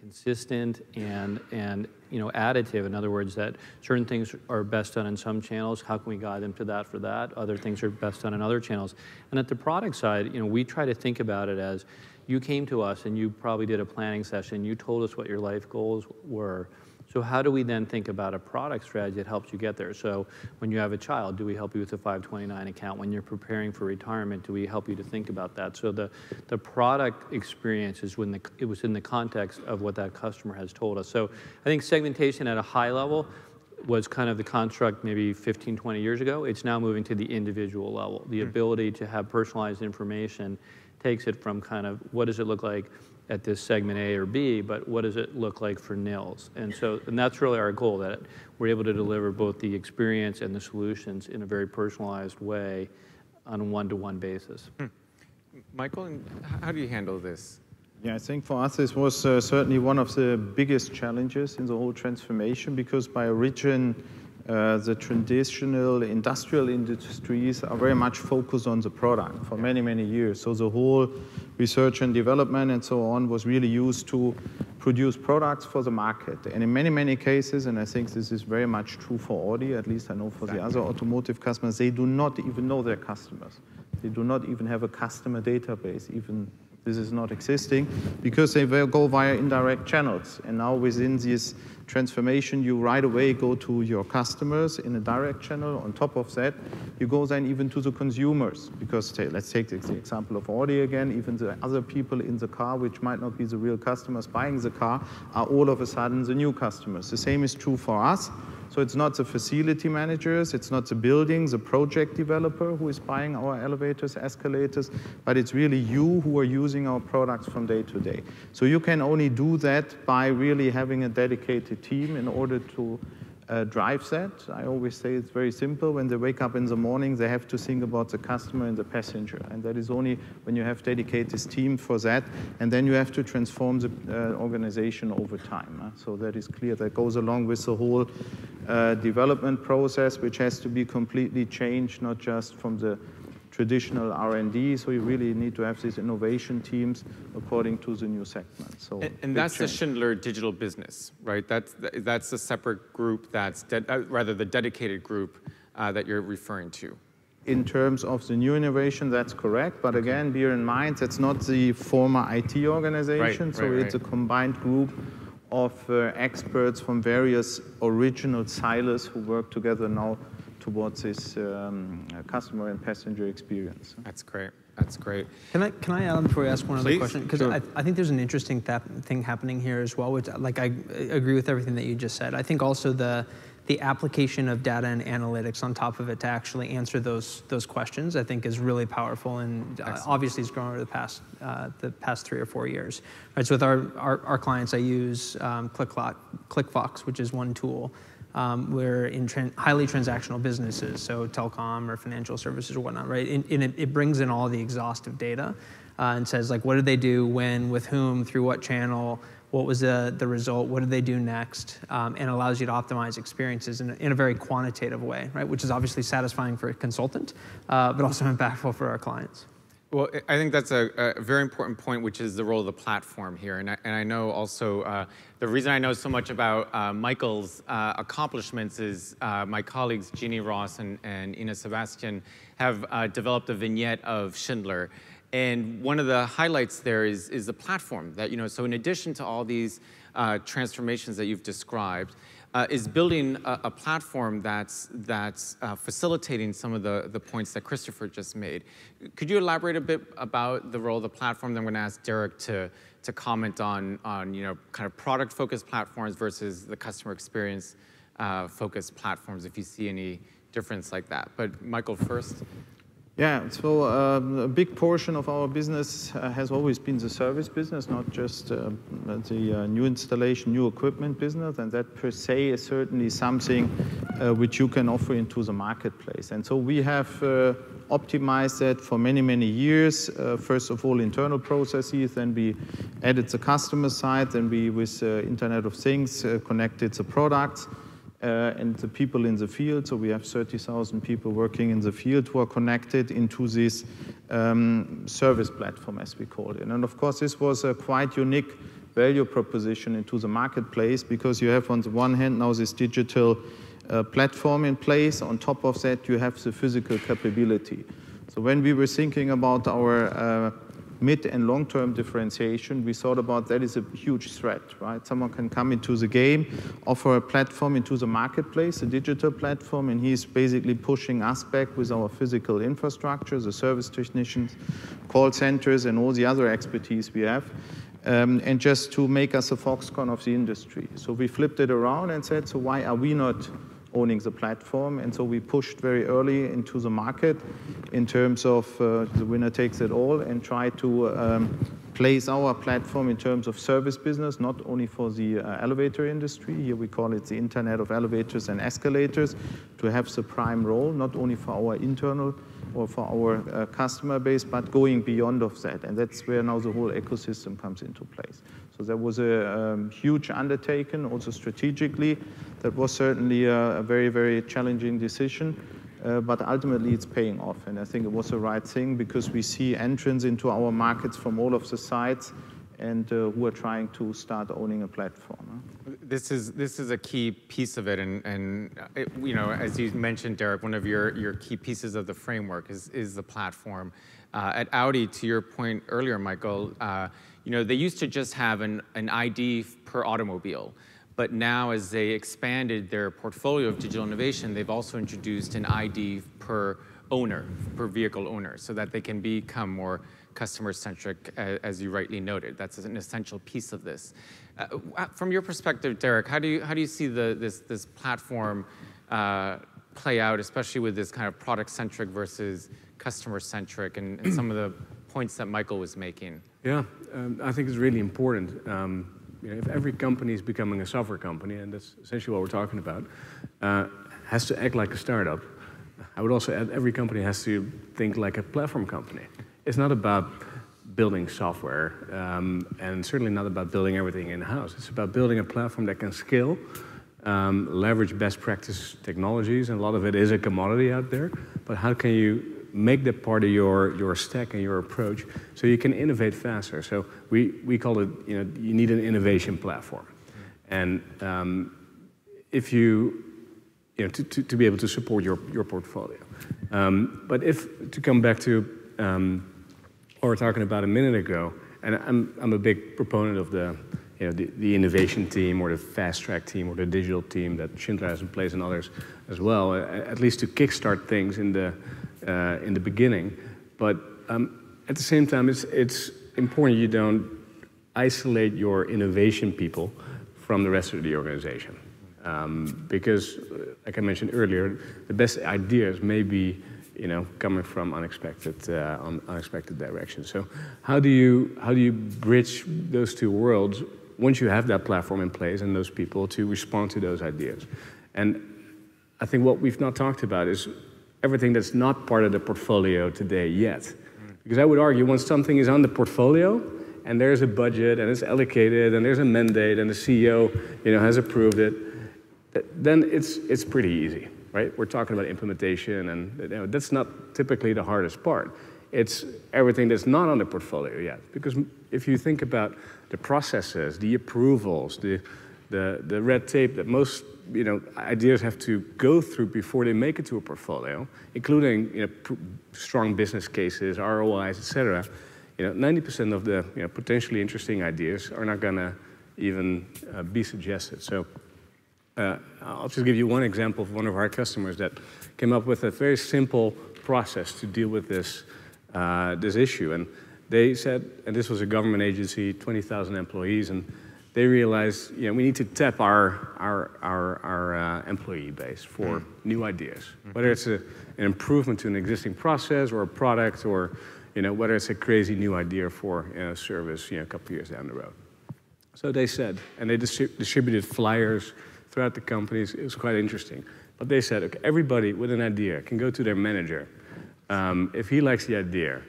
consistent and additive. In other words, that certain things are best done in some channels. How can we guide them to that for that? Other things are best done in other channels. And at the product side, we try to think about it as you came to us and you probably did a planning session. You told us what your life goals were. So how do we then think about a product strategy that helps you get there? So when you have a child, do we help you with a 529 account? When you're preparing for retirement, do we help you to think about that? So the product experience is it was in the context of what that customer has told us. So I think segmentation at a high level was kind of the construct maybe 15, 20 years ago. It's now moving to the individual level. The ability to have personalized information takes it from kind of what does it look like at this segment A or B, but what does it look like for Nils? And that's really our goal, that we're able to deliver both the experience and the solutions in a very personalized way on a one-to-one basis. Michael, how do you handle this? Yeah, I think for us this was certainly one of the biggest challenges in the whole transformation, because by origin, the traditional industrial industries are very much focused on the product for many, many years. So the whole research and development and so on was really used to produce products for the market. And in many, many cases, and I think this is very much true for Audi, at least I know for the other automotive customers, they do not even know their customers. They do not even have a customer database, even this is not existing, because they will go via indirect channels. And now within this transformation, you right away go to your customers in a direct channel. On top of that, you go then even to the consumers, because let's take the example of Audi again. Even the other people in the car, which might not be the real customers buying the car, are all of a sudden the new customers. The same is true for us. So it's not the facility managers, it's not the building, the project developer who is buying our elevators, escalators, but it's really you who are using our products from day to day. So you can only do that by really having a dedicated team in order to drive that. I always say it's very simple. When they wake up in the morning, they have to think about the customer and the passenger. And that is only when you have dedicated team for that. And then you have to transform the organization over time. So that is clear. That goes along with the whole development process, which has to be completely changed, not just from the traditional R&D, so you really need to have these innovation teams according to the new segment. So and that's the Schindler digital business, right? That's a separate group. That's rather the dedicated group that you're referring to. In terms of the new innovation, that's correct. But again, bear in mind that's not the former IT organization. So it's a combined group of experts from various original silos who work together now towards this customer and passenger experience. That's great. That's great. Can I add on before I ask one other question? Because sure. I think there's an interesting thing happening here as well, which I agree with everything that you just said. I think also the application of data and analytics on top of it to actually answer those questions, I think is really powerful, and obviously it's grown over the past 3 or 4 years. Right, so with our clients, I use ClickFox, which is one tool. We're in highly transactional businesses, so telecom or financial services or whatnot, right? It brings in all the exhaustive data and says, like, what did they do, when, with whom, through what channel, what was the result, what did they do next, and allows you to optimize experiences in a very quantitative way, right? Which is obviously satisfying for a consultant, but also impactful for our clients. Well, I think that's a very important point, which is the role of the platform here. And I know also the reason I know so much about Michael's accomplishments is my colleagues Jeannie Ross and Ina Sebastian have developed a vignette of Schindler. And one of the highlights there is the platform that, so in addition to all these transformations that you've described, is building a platform that's facilitating some of the points that Christopher just made. Could you elaborate a bit about the role of the platform? Then I'm going to ask Derek to comment on kind of product-focused platforms versus the customer experience focused platforms, if you see any difference like that. But Michael first. Yeah, so a big portion of our business has always been the service business, not just the new installation, new equipment business, and that per se is certainly something which you can offer into the marketplace. And so we have optimized that for many, many years. First of all, internal processes, then we added the customer side, then we, with Internet of Things, connected the products. And the people in the field, so we have 30,000 people working in the field who are connected into this service platform, as we call it. And of course, this was a quite unique value proposition into the marketplace, because you have on the one hand now this digital platform in place. On top of that, you have the physical capability. So when we were thinking about our mid and long-term differentiation, we thought about that is a huge threat, right? Someone can come into the game, offer a platform into the marketplace, a digital platform, and he's basically pushing us back with our physical infrastructure, the service technicians, call centers, and all the other expertise we have, and just to make us a Foxconn of the industry. So we flipped it around and said, so why are we not owning the platform? And so we pushed very early into the market in terms of the winner takes it all, and try to place our platform in terms of service business, not only for the elevator industry, here we call it the Internet of Elevators and Escalators, to have the prime role, not only for our internal or for our customer base, but going beyond of that. And that's where now the whole ecosystem comes into place. So that was a huge undertaking, also strategically. That was certainly a very, very challenging decision, but ultimately it's paying off. And I think it was the right thing, because we see entrants into our markets from all of the sides, and who are trying to start owning a platform. This is a key piece of it, and it, you know, as you mentioned, Derek, one of your key pieces of the framework is the platform. At Audi, to your point earlier, Michael, you know, they used to just have an ID per automobile. But now, as they expanded their portfolio of digital innovation, they've also introduced an ID per owner, per vehicle owner, so that they can become more customer-centric, as you rightly noted. That's an essential piece of this. From your perspective, Derek, how do you see this platform play out, especially with this kind of product-centric versus customer-centric, and some of the points that Michael was making? Yeah, I think it's really important. You know, if every company is becoming a software company, and that's essentially what we're talking about, has to act like a startup, I would also add every company has to think like a platform company. It's not about building software, and certainly not about building everything in-house. It's about building a platform that can scale, leverage best practice technologies, and a lot of it is a commodity out there, but how can you make that part of your stack and your approach so you can innovate faster? So we call it, you know, you need an innovation platform. And if you know, to be able to support your portfolio. But to come back to what we were talking about a minute ago, and I'm a big proponent of the innovation team, or the fast track team, or the digital team that Schindler has in place, and others as well, at least to kickstart things in the beginning. But at the same time, it's important you don't isolate your innovation people from the rest of the organization. Because, like I mentioned earlier, the best ideas may be, you know, coming from unexpected directions. So how do you bridge those two worlds once you have that platform in place and those people to respond to those ideas? And I think what we've not talked about is everything that's not part of the portfolio today yet. Because I would argue, once something is on the portfolio and there's a budget and it's allocated and there's a mandate and the CEO, you know, has approved it, then it's pretty easy, right? We're talking about implementation, and you know, that's not typically the hardest part. It's everything that's not on the portfolio yet. Because if you think about the processes, the approvals, the red tape that most, you know, ideas have to go through before they make it to a portfolio, including, you know, strong business cases, ROIs, et cetera, you know, 90% of the, you know, potentially interesting ideas are not going to even be suggested. So I'll just give you one example of one of our customers that came up with a very simple process to deal with this issue. And they said, and this was a government agency, 20,000 employees, and they realized, you know, we need to tap our employee base for new ideas, whether it's an improvement to an existing process or a product, or, you know, whether it's a crazy new idea for, you know, service, you know, a couple of years down the road. So they said, and they distributed flyers throughout the companies. It was quite interesting. But they said, okay, everybody with an idea can go to their manager. If he likes the idea,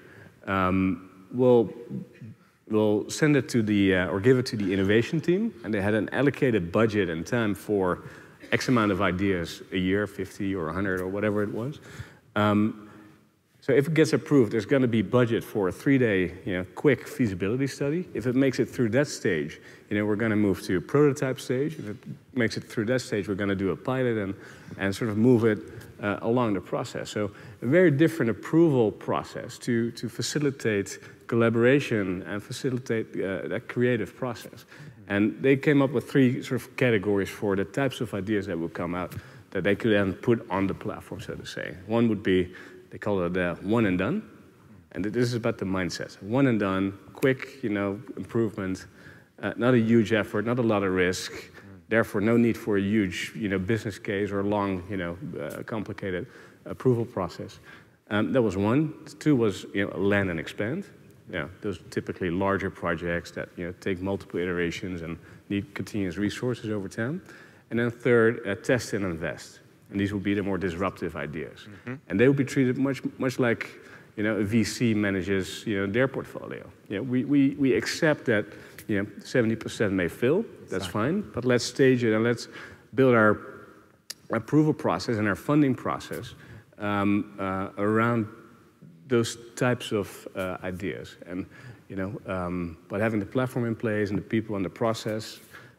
we'll send it to the, or give it to the innovation team. And they had an allocated budget and time for X amount of ideas a year, 50 or 100 or whatever it was. So if it gets approved, there's going to be budget for a 3-day, quick feasibility study. If it makes it through that stage, we're going to move to a prototype stage. If it makes it through that stage, we're going to do a pilot and sort of move it along the process. So a very different approval process to facilitate collaboration and facilitate that creative process. And they came up with 3 sort of categories for the types of ideas that would come out that they could then put on the platform, so to say. One would be, they call it one and done. And this is about the mindset. One and done, quick, improvement, not a huge effort, not a lot of risk. Therefore, no need for a huge, business case or a long, complicated approval process. That was one. 2 was, land and expand. Those are typically larger projects that, take multiple iterations and need continuous resources over time. And then 3rd, test and invest. And these will be the more disruptive ideas. And they will be treated much like, a VC manages, their portfolio. We accept that, 70% may fail. That's fine. But let's stage it and let's build our approval process and our funding process around those types of ideas. And, but having the platform in place and the people and the process,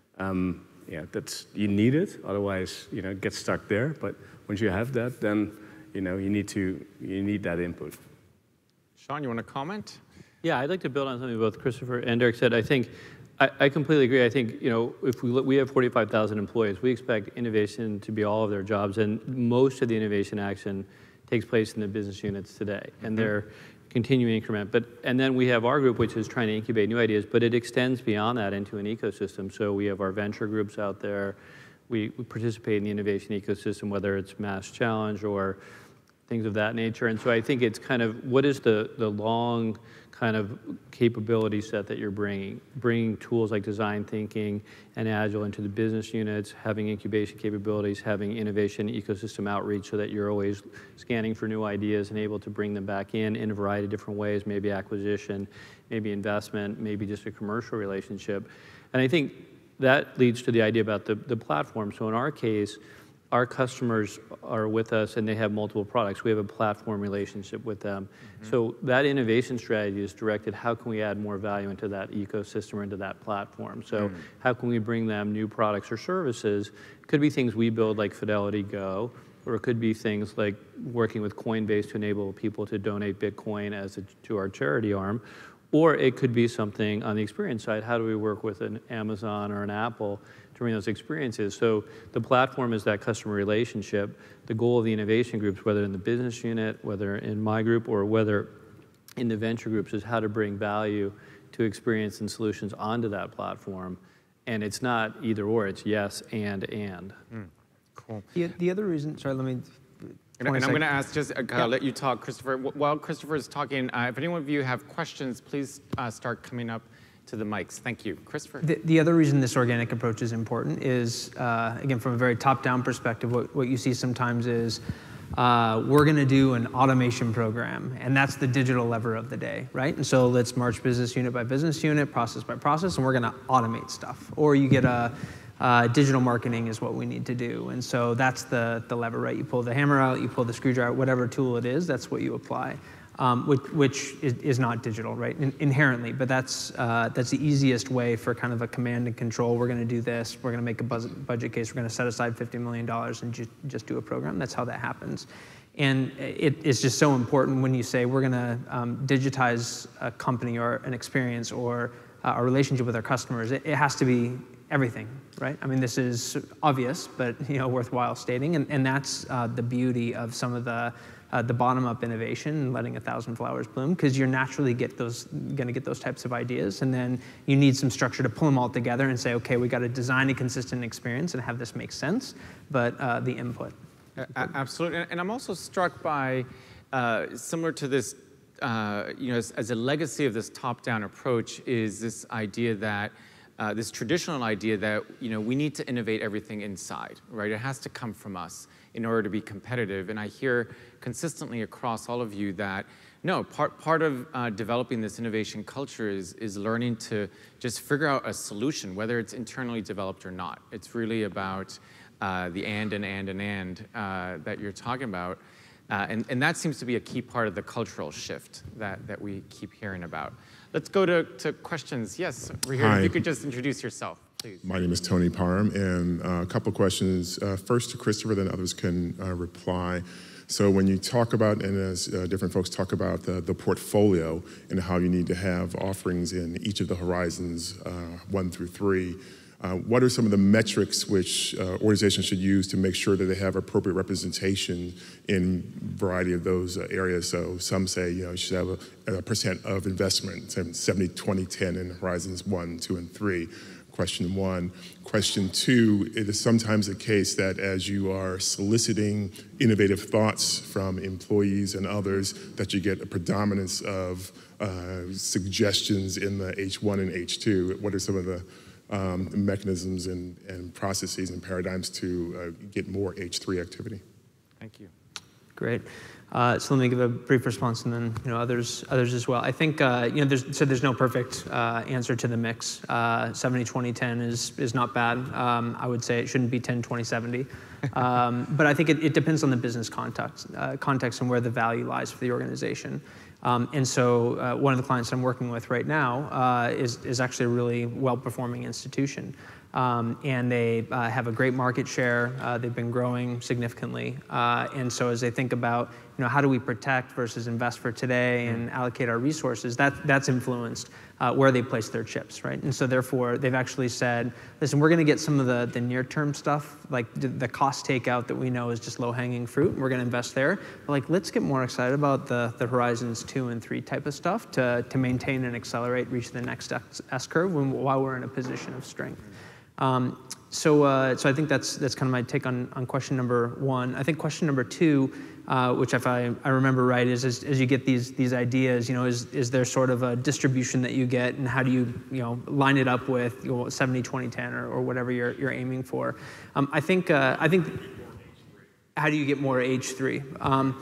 you need it. Otherwise, get stuck there. But once you have that, then, you need that input. Sean, you want to comment? Yeah, I'd like to build on something both Christopher and Derek said. I think I completely agree. I think if we have 45,000 employees, we expect innovation to be all of their jobs, and most of the innovation action takes place in the business units today, and they're continuing increment. And then we have our group, which is trying to incubate new ideas, but it extends beyond that into an ecosystem. So we have our venture groups out there. We participate in the innovation ecosystem, whether it's Mass Challenge or things of that nature. And so I think it's kind of, what is the long kind of capability set that you're bringing tools like design thinking and Agile into the business units, having incubation capabilities, having innovation ecosystem outreach so that you're always scanning for new ideas and able to bring them back in a variety of different ways, maybe acquisition, maybe investment, maybe just a commercial relationship. And I think that leads to the idea about the platform. So in our case, our customers are with us and they have multiple products. We have a platform relationship with them. So that innovation strategy is directed, how can we add more value into that ecosystem or into that platform? So how can we bring them new products or services? It could be things we build like Fidelity Go, or it could be things like working with Coinbase to enable people to donate Bitcoin to our charity arm. Or it could be something on the experience side. How do we work with an Amazon or an Apple to bring those experiences? So the platform is that customer relationship. The goal of the innovation groups, whether in the business unit, whether in my group, or whether in the venture groups, is how to bring value to experience and solutions onto that platform. And it's not either or, it's yes and. Cool. The other reason, sorry, let me... And I'm going to ask, just let you talk, Christopher. While Christopher is talking, if any of you have questions, please start coming up to the mics. Thank you. Christopher? The other reason this organic approach is important is, again, from a very top-down perspective, what you see sometimes is we're going to do an automation program, and that's the digital lever of the day, right? And so let's march business unit by business unit, process by process, and we're going to automate stuff. Or you get digital marketing is what we need to do. And so that's the lever, right? You pull the hammer out, you pull the screwdriver, whatever tool it is, that's what you apply. Which is not digital, right, inherently, but that's the easiest way for kind of a command and control. We're going to do this. We're going to make a budget case. We're going to set aside $50 million and just do a program. That's how that happens. And it's just so important when you say we're going to digitize a company or an experience or a relationship with our customers. It has to be everything, right? I mean, this is obvious, but worthwhile stating. And that's the beauty of some of the bottom-up innovation and letting 1,000 flowers bloom, because you're naturally going to get those types of ideas, and then you need some structure to pull them all together and say, okay, we got to design a consistent experience and have this make sense, but the input. Absolutely, and I'm also struck by, similar to this, as a legacy of this top-down approach, is this idea that this traditional idea that we need to innovate everything inside, right? It has to come from us in order to be competitive. And I hear consistently across all of you that no, part of developing this innovation culture is learning to just figure out a solution, whether it's internally developed or not. It's really about the and that you're talking about. And that seems to be a key part of the cultural shift that we keep hearing about. Let's go to questions. Yes, over here. Hi. If you could just introduce yourself, please. My name is Tony Parham, and a couple of questions. First to Christopher, then others can reply. So when you talk about, and as different folks talk about the portfolio and how you need to have offerings in each of the horizons, 1 through 3, what are some of the metrics which organizations should use to make sure that they have appropriate representation in a variety of those areas? So some say, you should have a percent of investment, 70, 20, 10 in horizons 1, 2, and 3. Question 1. Question 2, it is sometimes the case that as you are soliciting innovative thoughts from employees and others, that you get a predominance of suggestions in the H1 and H2. What are some of the mechanisms and processes and paradigms to get more H3 activity? Thank you. Great. So let me give a brief response, and then others as well. I think there's no perfect answer to the mix. 70, 20, 10 is not bad. I would say it shouldn't be 10, 20, 70. But I think it depends on the business context and where the value lies for the organization. And so one of the clients I'm working with right now is actually a really well-performing institution. And they have a great market share. They've been growing significantly. And so as they think about, how do we protect versus invest for today and allocate our resources, that's influenced where they place their chips, right? And so therefore, they've actually said, listen, we're going to get some of the near-term stuff, like the cost takeout that we know is just low-hanging fruit, and we're going to invest there. But let's get more excited about the horizons 2 and 3 type of stuff to maintain and accelerate, reach the next S-curve while we're in a position of strength. So I think that's kind of my take on question number 1. I think question number 2, which if I remember right, is as you get these ideas, is there sort of a distribution that you get, and how do you line it up with 70, 20, 10 or whatever you're aiming for? I think how do you get more H3?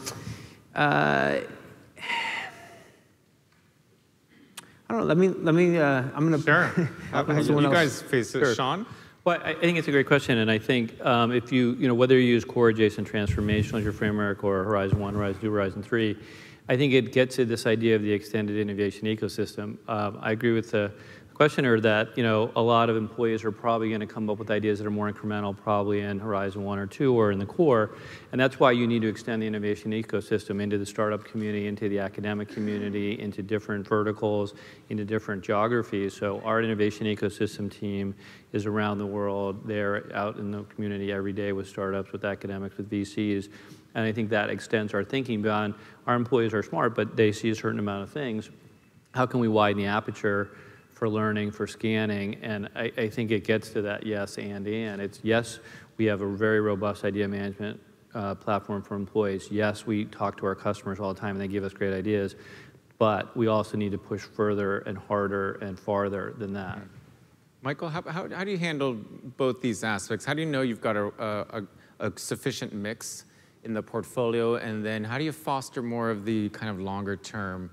I don't know. Let me. I'm gonna. Sure. You guys face it, sure. Sean. Well, I think it's a great question, and I think if you whether you use core, adjacent, transformational as your framework, or Horizon 1, Horizon 2, Horizon 3, I think it gets to this idea of the extended innovation ecosystem. I agree with the questioner that a lot of employees are probably going to come up with ideas that are more incremental, probably in Horizon 1 or 2 or in the core, and that's why you need to extend the innovation ecosystem into the startup community, into the academic community, into different verticals, into different geographies. So our innovation ecosystem team is around the world. They're out in the community every day with startups, with academics, with VCs, and I think that extends our thinking beyond our employees are smart, but they see a certain amount of things. How can we widen the aperture for learning, for scanning? And I think it gets to that yes and. It's yes, we have a very robust idea management platform for employees. Yes, we talk to our customers all the time and they give us great ideas, but we also need to push further and harder and farther than that. Michael, how do you handle both these aspects? How do you know you've got a sufficient mix in the portfolio, and then how do you foster more of the kind of longer term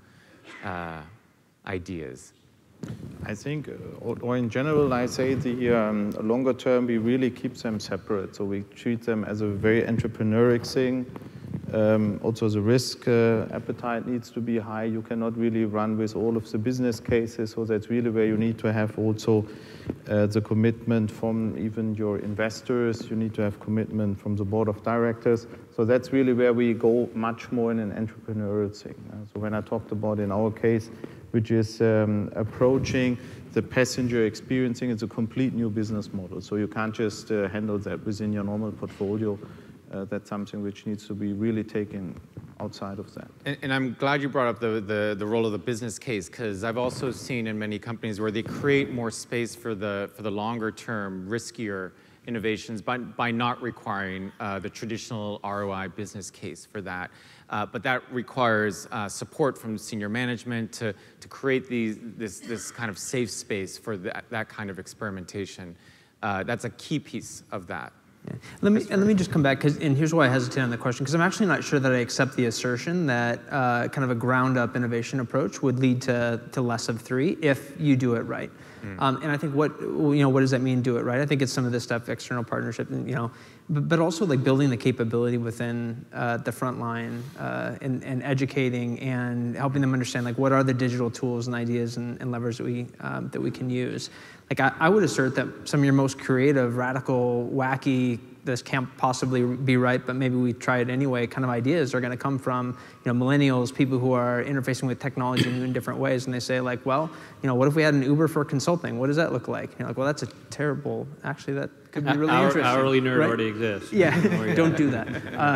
ideas? I think, or in general, I say the longer term, we really keep them separate. So we treat them as a very entrepreneurial thing. Also, the risk appetite needs to be high. You cannot really run with all of the business cases. So that's really where you need to have also the commitment from even your investors. You need to have commitment from the board of directors. So that's really where we go much more in an entrepreneurial thing. So when I talked about in our case, which is approaching the passenger experiencing, it's a complete new business model. So you can't just handle that within your normal portfolio. That's something which needs to be really taken outside of that. And I'm glad you brought up the role of the business case, because I've also seen in many companies where they create more space for the longer term, riskier innovations by not requiring the traditional ROI business case for that. But that requires support from senior management to create this kind of safe space for that kind of experimentation. That's a key piece of that. Yeah. Let me just come back, and here's why I hesitate on the question, because I'm actually not sure that I accept the assertion that kind of a ground-up innovation approach would lead to less of 3 if you do it right. And I think what does that mean? Do it right. I think it's some of this stuff, external partnership, and but also like building the capability within the front line and educating and helping them understand like what are the digital tools and ideas and levers that we can use. Like I would assert that some of your most creative, radical, wacky, this can't possibly be right, but maybe we try it anyway, kind of ideas are going to come from millennials, people who are interfacing with technology in different ways, and they say like, well, what if we had an Uber for consulting? What does that look like? You're like, well, that's a terrible. Actually, that could be really interesting. Hourly nerd right? already exists. Yeah, don't do that.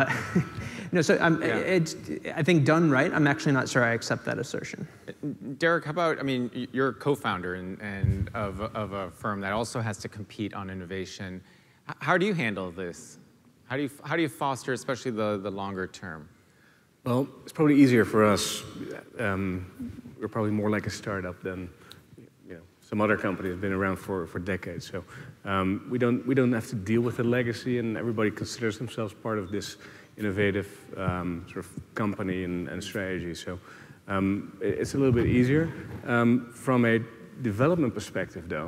So I think done right. I'm actually not sure I accept that assertion. Derek, how about, you're a co-founder of a firm that also has to compete on innovation. How do you handle this? How do you foster, especially the longer term? Well, it's probably easier for us. We're probably more like a startup than some other companies have been around for decades. So we don't have to deal with the legacy, and everybody considers themselves part of this innovative sort of company and strategy. So it's a little bit easier. From a development perspective, though,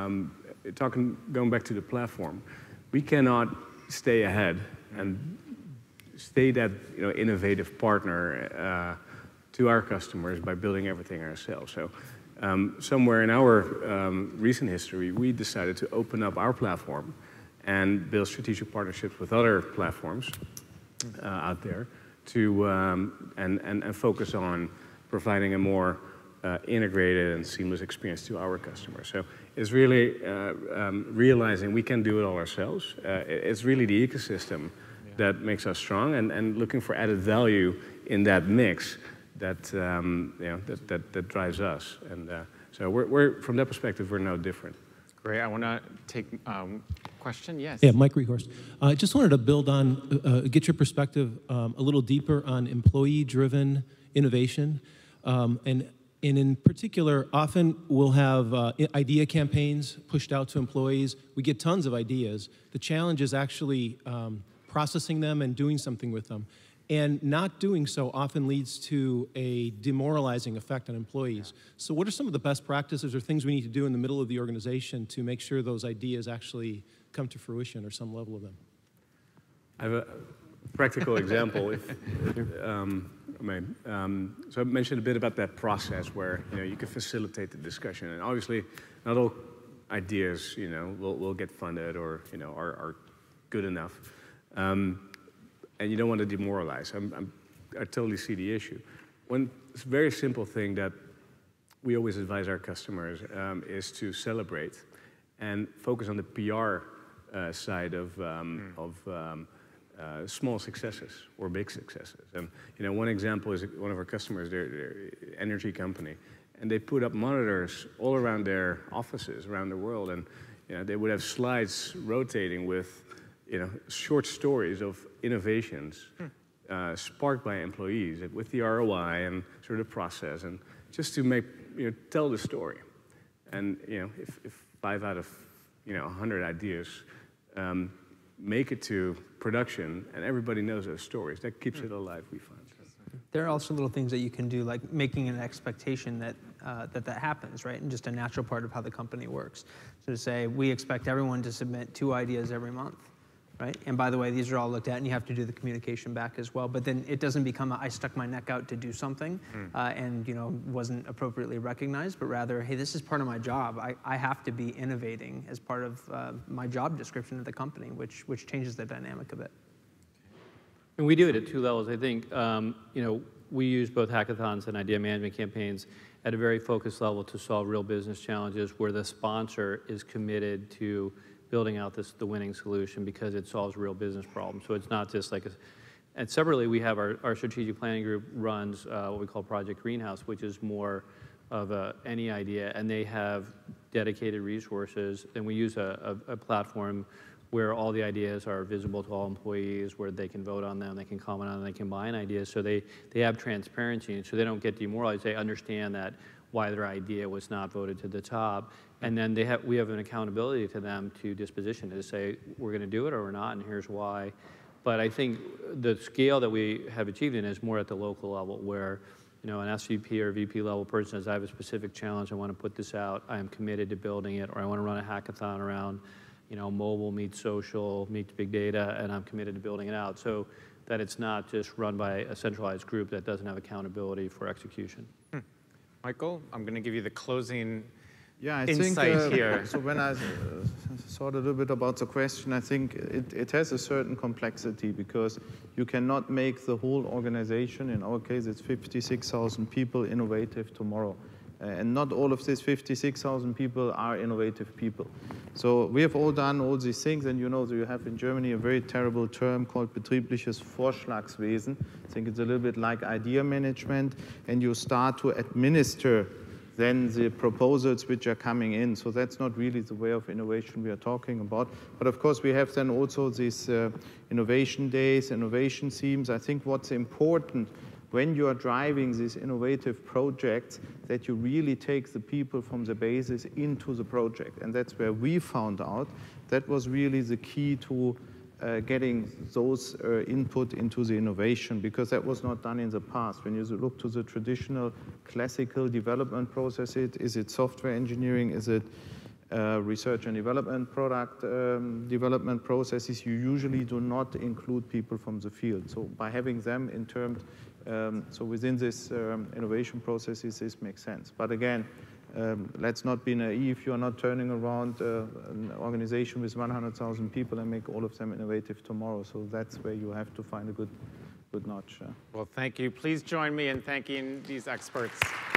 going back to the platform, we cannot stay ahead and stay that innovative partner to our customers by building everything ourselves. So somewhere in our recent history, we decided to open up our platform and build strategic partnerships with other platforms out there to and focus on providing a more integrated and seamless experience to our customers. So it's really realizing we can do it all ourselves. It's really the ecosystem that makes us strong, and looking for added value in that mix that that drives us. And so we're from that perspective, we're no different. Great. I want to take question. Yes. Yeah, Mike Rehorst. I just wanted to build on, get your perspective a little deeper on employee-driven innovation, and in particular, often we'll have idea campaigns pushed out to employees. We get tons of ideas. The challenge is actually processing them and doing something with them. And not doing so often leads to a demoralizing effect on employees. So what are some of the best practices or things we need to do in the middle of the organization to make sure those ideas actually come to fruition, or some level of them? I have a practical example. So I mentioned a bit about that process where you can facilitate the discussion, and obviously not all ideas will get funded or are good enough. And you don't want to demoralize. I totally see the issue. One very simple thing that we always advise our customers is to celebrate and focus on the PR side of small successes or big successes. And one example is one of our customers, they're energy company, and they put up monitors all around their offices around the world, and they would have slides rotating with short stories of innovations sparked by employees with the ROI and sort of the process, and just to tell the story. And if 5 out of 100 ideas make it to production and everybody knows those stories, that keeps it alive, we find. There are also little things that you can do, like making an expectation that that happens, right? And just a natural part of how the company works. So to say, we expect everyone to submit 2 ideas every month. Right? And by the way, these are all looked at, and you have to do the communication back as well. But then it doesn't become I stuck my neck out to do something and wasn't appropriately recognized, but rather, hey, this is part of my job. I have to be innovating as part of my job description of the company, which changes the dynamic a bit. And we do it at 2 levels. I think we use both hackathons and idea management campaigns at a very focused level to solve real business challenges where the sponsor is committed to building out the winning solution because it solves real business problems. So it's not just like and separately, we have our strategic planning group runs what we call Project Greenhouse, which is more of any idea, and they have dedicated resources. And we use a platform where all the ideas are visible to all employees, where they can vote on them, they can comment on them, they can combine ideas. So they have transparency, and so they don't get demoralized. They understand that why their idea was not voted to the top. And then we have an accountability to them to disposition, to say, we're going to do it or we're not, and here's why. But I think the scale that we have achieved in is more at the local level, where an SVP or VP level person says, I have a specific challenge, I want to put this out, I am committed to building it, or I want to run a hackathon around, mobile meets social, meets big data, and I'm committed to building it out. So that it's not just run by a centralized group that doesn't have accountability for execution. Michael, I'm going to give you the closing I insight think, here. So when I thought a little bit about the question, I think it has a certain complexity because you cannot make the whole organization, in our case it's 56,000 people, innovative tomorrow. And not all of these 56,000 people are innovative people. So we have all done all these things, and you have in Germany a very terrible term called betriebliches Vorschlagswesen. I think it's a little bit like idea management, and you start to administer then the proposals which are coming in. So that's not really the way of innovation we are talking about. But of course, we have then also these innovation days, innovation themes. I think what's important when you are driving these innovative projects, that you really take the people from the basis into the project. And that's where we found out that was really the key to getting those input into the innovation, because that was not done in the past. When you look to the traditional classical development processes, is it software engineering, is it research and development, product development processes, you usually do not include people from the field. So by having them in terms, so within this innovation processes, this makes sense. But again, let's not be naive. You are not turning around an organization with 100,000 people and make all of them innovative tomorrow. So that's where you have to find a good notch. Well, thank you. Please join me in thanking these experts.